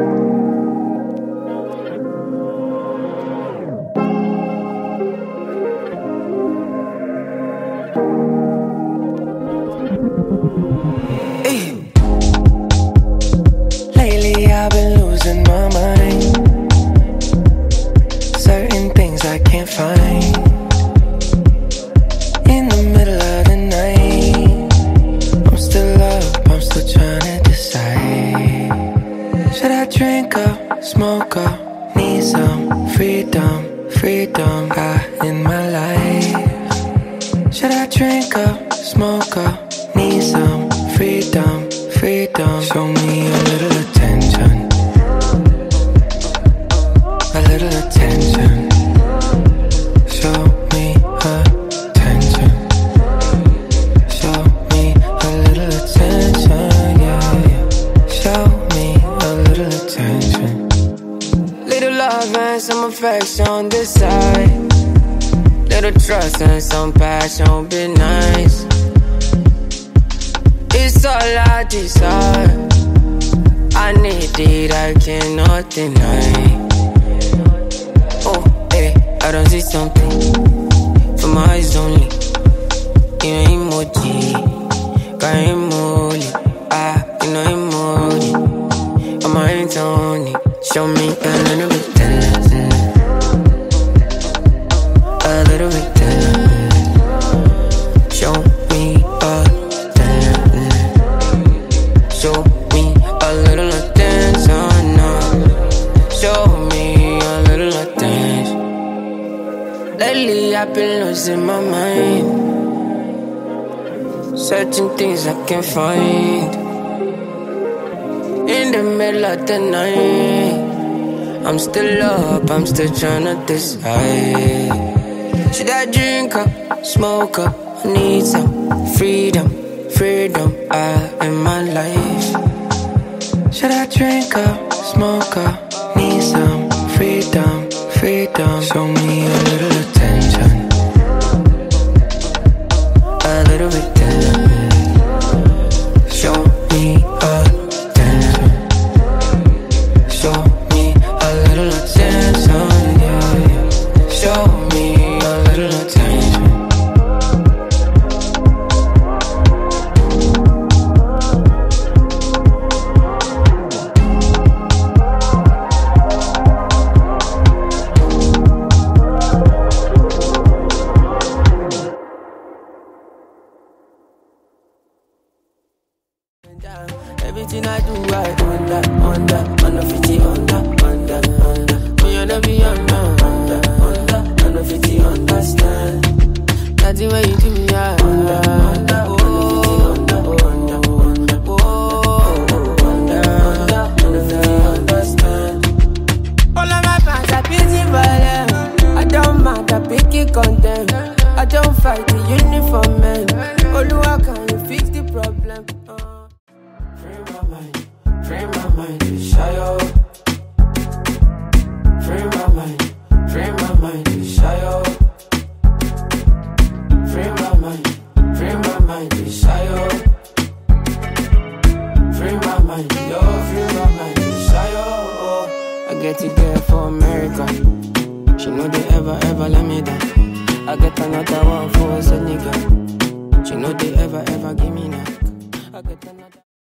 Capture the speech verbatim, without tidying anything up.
Lately I've been losing my mind. Certain things I can't find. In the middle of the night, I'm still up, I'm still trying to decide. Should I drink up, smoke up, need some freedom, freedom I in my life. Should I drink up, smoke up, need some freedom, freedom. Show me a little attention, a little attention. Show me attention, show me a little attention, yeah, yeah. Show me a little attention. Little love and some affection on this side. Little trust and some passion, be nice. It's all I desire. I need it, I cannot deny. Oh, hey, I don't see something from my eyes only. You know emoji, got emoji. Ah, you know emoji. I'm my hands on it. Show me a little bit tender, a little bit tender. Show me a tender. Show me a little attention now. Show me a little attention. Lately I've been losing my mind. Searching things I can't find. In the middle of the night, I'm still up, I'm still trying to decide. Should I drink up, smoke up, I need some freedom, freedom I in my life. Should I drink up, smoke up, need some freedom, freedom. Show me a little attention, a little bit tender. Show me attention, show me a little attention, yeah, yeah. Show me a little attention. Everything I do, I under, under, under fifty, under, under, under. When you never be under, under, under, under fifty, understand. Nothing when you do me, I under, under, oh, under, under, under, oh, under, under, under fifty, understand. All of my fans are busy for them. I don't mind, I pick it content. I don't fight the uniform man. Oluwa, can you fix the problem? Uh. Free my mind, free my mind to shy out. Free my mind, free my mind to shy out. Free my mind, free my mind to shy out. Free my mind, yo, free my mind to shy out. I get it there for America. She know they ever, ever let me down. I get another one for a nigga. She know they ever, ever give me knock. I get another.